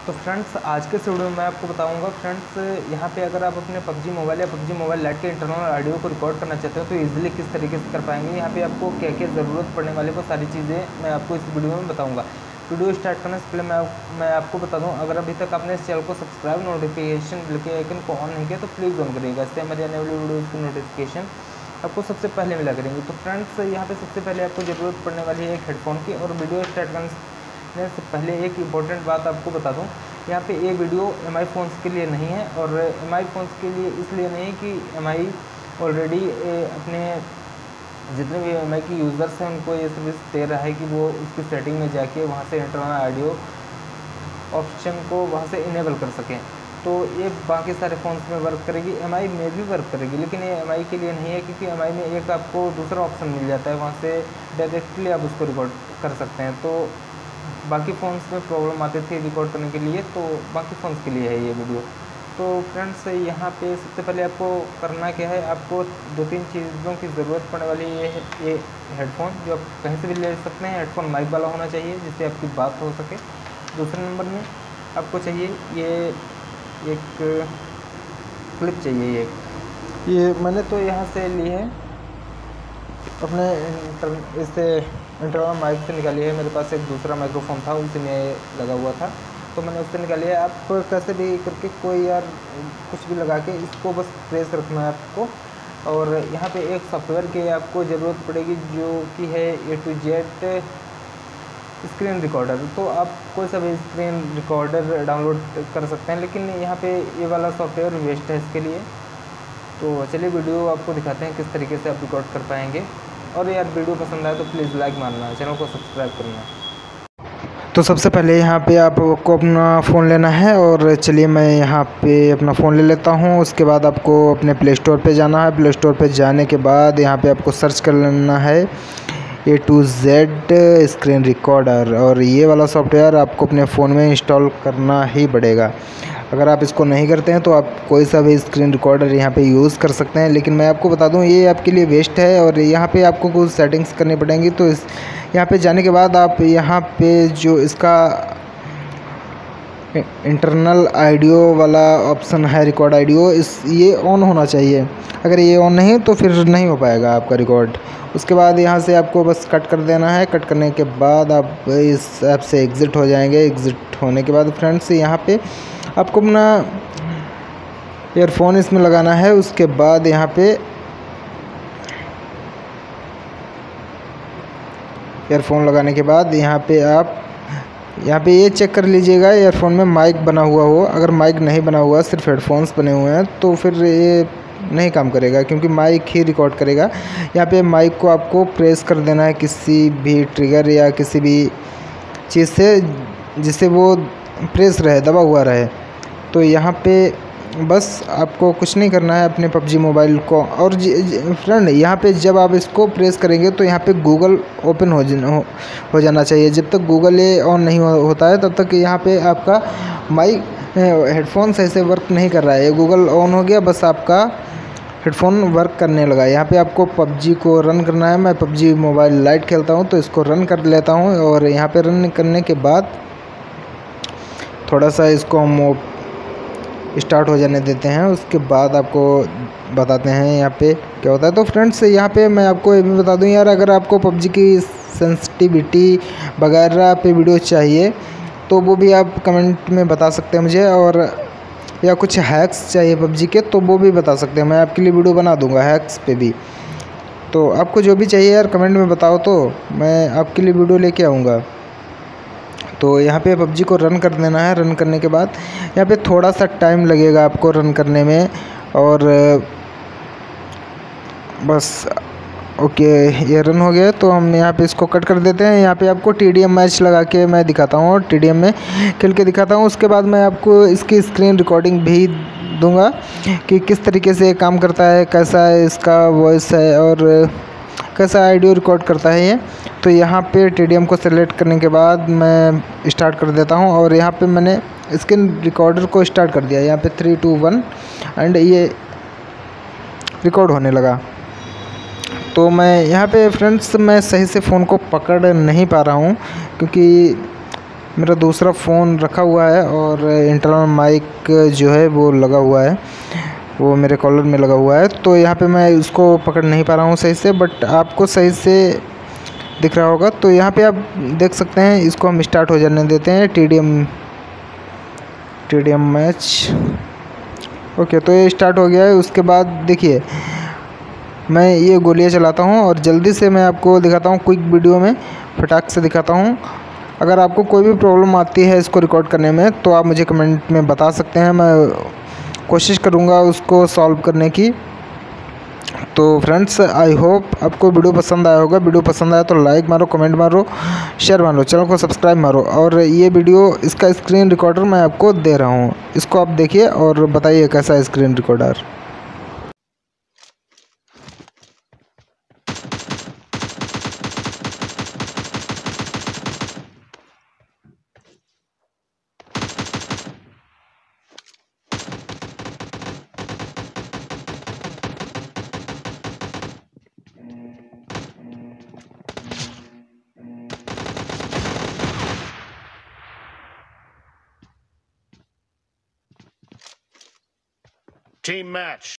तो फ्रेंड्स आज के इस वीडियो में मैं आपको बताऊंगा फ्रेंड्स यहाँ पे अगर आप अपने PUBG मोबाइल या PUBG मोबाइल लाइट के इंटरनल ऑडियो को रिकॉर्ड करना चाहते हो तो इजीली किस तरीके से कर पाएंगे। यहाँ पे आपको क्या क्या ज़रूरत पड़ने वाले वो सारी चीज़ें मैं आपको इस वीडियो में बताऊँगा। वीडियो स्टार्ट करने से पहले मैं आपको बता दूँ, अगर अभी तक आपने इस चैनल को सब्सक्राइब नोटिफिकेशन बिल के आइकन को ऑन नहीं किया तो प्लीज़ ऑन करिएगा, इससे हमारी आने वाली वीडियो की नोटिफिकेशन आपको सबसे पहले मिला करेंगे। तो फ्रेंड्स यहाँ पे सबसे पहले आपको ज़रूरत पड़ने वाली है एक हेडफोन की। और वीडियो स्टार्ट करने से पहले एक इम्पॉर्टेंट बात आपको बता दूँ, यहाँ पे ये वीडियो MI फ़ोन्स के लिए नहीं है। और MI फ़ोन्स के लिए इसलिए नहीं कि MI ऑलरेडी अपने जितने भी MI की यूज़र्स हैं उनको ये सर्विस दे रहा है कि वो उसकी सेटिंग में जाके वहाँ से इंटरनल ऑडियो ऑप्शन को वहाँ से इनेबल कर सकें। तो ये बाकी सारे फ़ोन्स में वर्क करेगी, MI में भी वर्क करेगी, लेकिन ये MI के लिए नहीं है क्योंकि MI में एक आपको दूसरा ऑप्शन मिल जाता है, वहाँ से डायरेक्टली आप उसको रिकॉर्ड कर सकते हैं। तो बाकी फ़ोन्स में प्रॉब्लम आती थी रिकॉर्ड करने के लिए, तो बाकी फ़ोन्स के लिए है ये वीडियो। तो फ्रेंड्स यहाँ पे सबसे पहले आपको करना क्या है, आपको 2-3 चीज़ों की ज़रूरत पड़ने वाली है। ये हेडफोन जो आप कहीं से भी ले सकते हैं, हेडफोन माइक वाला होना चाहिए जिससे आपकी बात हो सके। दूसरे नंबर में आपको चाहिए ये एक क्लिप चाहिए। ये मैंने तो यहाँ से ली है, अपने इससे इंटरनल माइक से निकाली है। मेरे पास एक दूसरा माइक्रोफोन था उसी में लगा हुआ था तो मैंने उससे निकाली है। आप कैसे भी करके कोई यार कुछ भी लगा के इसको बस प्रेस रखना है आपको। और यहाँ पे एक सॉफ्टवेयर की आपको ज़रूरत पड़ेगी जो कि है A to Z screen recorder. तो आप कोई सा भी स्क्रीन रिकॉर्डर डाउनलोड कर सकते हैं, लेकिन यहाँ पे ये वाला सॉफ्टवेयर वेस्ट है इसके लिए। तो चलिए वीडियो आपको दिखाते हैं किस तरीके से आप रिकॉर्ड कर पाएंगे। और यार वीडियो पसंद आए तो प्लीज़ लाइक मारना, चैनल को सब्सक्राइब करना। तो सबसे पहले यहाँ पे आपको अपना फ़ोन लेना है और चलिए मैं यहाँ पे अपना फ़ोन ले लेता हूँ। उसके बाद आपको अपने प्ले स्टोर पे जाना है। प्ले स्टोर पे जाने के बाद यहाँ पे आपको सर्च कर लेना है A to Z screen recorder, और ये वाला सॉफ्टवेयर आपको अपने फ़ोन में इंस्टॉल करना ही पड़ेगा। अगर आप इसको नहीं करते हैं तो आप कोई सा भी स्क्रीन रिकॉर्डर यहाँ पे यूज़ कर सकते हैं, लेकिन मैं आपको बता दूँ ये आपके लिए वेस्ट है। और यहाँ पे आपको कुछ सेटिंग्स करनी पड़ेंगी। तो इस यहाँ पे जाने के बाद आप यहाँ पे जो इसका इंटरनल ऑडियो वाला ऑप्शन है, रिकॉर्ड ऑडियो, ये ऑन होना चाहिए। अगर ये ऑन नहीं तो फिर नहीं हो पाएगा आपका रिकॉर्ड। उसके बाद यहाँ से आपको बस कट कर देना है। कट करने के बाद आप इस ऐप से एग्ज़िट हो जाएंगे। एग्ज़िट होने के बाद फ्रेंड्स यहाँ पे आपको अपना ईयरफोन इसमें लगाना है। उसके बाद यहाँ पे ईयरफोन लगाने के बाद यहाँ पे ये चेक कर लीजिएगा ईयरफोन में माइक बना हुआ हो। अगर माइक नहीं बना हुआ, सिर्फ हेडफोन्स बने हुए हैं, तो फिर ये नहीं काम करेगा क्योंकि माइक ही रिकॉर्ड करेगा। यहाँ पे माइक को आपको प्रेस कर देना है किसी भी ट्रिगर या किसी भी चीज़ से जिससे वो प्रेस रहे, दबा हुआ रहे। तो यहाँ पे बस आपको कुछ नहीं करना है अपने PUBG मोबाइल को। और फ्रेंड यहाँ पे जब आप इसको प्रेस करेंगे तो यहाँ पे गूगल ओपन हो जाना चाहिए। जब तक गूगल ये ऑन नहीं होता है तब तक यहाँ पे आपका माइक हेडफोन सही से वर्क नहीं कर रहा है। गूगल ऑन हो गया, बस आपका हेडफोन वर्क करने लगा। यहाँ पे आपको PUBG को रन करना है। मैं PUBG मोबाइल लाइट खेलता हूँ तो इसको रन कर लेता हूँ। और यहाँ पे रन करने के बाद थोड़ा सा इसको हम स्टार्ट हो जाने देते हैं। उसके बाद आपको बताते हैं यहाँ पे क्या होता है। तो फ्रेंड्स यहाँ पे मैं आपको ये भी बता दूँ यार, अगर आपको PUBG की सेंसिटिविटी वगैरह पे वीडियो चाहिए तो वो भी आप कमेंट में बता सकते हैं मुझे। और या कुछ हैक्स चाहिए PUBG के तो वो भी बता सकते हैं, मैं आपके लिए वीडियो बना दूँगा हैक्स पे भी। तो आपको जो भी चाहिए यार कमेंट में बताओ तो मैं आपके लिए वीडियो लेके आऊँगा। तो यहाँ पे PUBG को रन कर देना है। रन करने के बाद यहाँ पे थोड़ा सा टाइम लगेगा आपको रन करने में। और बस ओके, ये रन हो गया। तो हम यहाँ पे इसको कट कर देते हैं। यहाँ पे आपको TDM मैच लगा के मैं दिखाता हूँ और TDM में खेल के दिखाता हूँ। उसके बाद मैं आपको इसकी स्क्रीन रिकॉर्डिंग भी दूँगा कि किस तरीके से काम करता है, कैसा इसका वॉइस है और कैसा ऑडियो रिकॉर्ड करता है ये। तो यहाँ पे TDM को सेलेक्ट करने के बाद मैं स्टार्ट कर देता हूँ। और यहाँ पे मैंने स्क्रीन रिकॉर्डर को स्टार्ट कर दिया। यहाँ पे 3, 2, 1 एंड ये रिकॉर्ड होने लगा। तो मैं यहाँ पे फ्रेंड्स मैं सही से फ़ोन को पकड़ नहीं पा रहा हूँ क्योंकि मेरा दूसरा फ़ोन रखा हुआ है और इंटरनल माइक जो है वो लगा हुआ है, वो मेरे कॉलर में लगा हुआ है। तो यहाँ पे मैं इसको पकड़ नहीं पा रहा हूँ सही से, बट आपको सही से दिख रहा होगा। तो यहाँ पे आप देख सकते हैं, इसको हम स्टार्ट हो जाने देते हैं। TDM match, okay. तो ये स्टार्ट हो गया है। उसके बाद देखिए मैं ये गोलियाँ चलाता हूँ और जल्दी से मैं आपको दिखाता हूँ, क्विक वीडियो में फटाक से दिखाता हूँ। अगर आपको कोई भी प्रॉब्लम आती है इसको रिकॉर्ड करने में तो आप मुझे कमेंट में बता सकते हैं, मैं कोशिश करूँगा उसको सॉल्व करने की। तो फ्रेंड्स, आई होप आपको वीडियो पसंद आया होगा। वीडियो पसंद आया तो लाइक मारो, कमेंट मारो, शेयर मारो, चैनल को सब्सक्राइब मारो। और ये वीडियो, इसका स्क्रीन रिकॉर्डर मैं आपको दे रहा हूँ, इसको आप देखिए और बताइए कैसा है स्क्रीन रिकॉर्डर। Team match.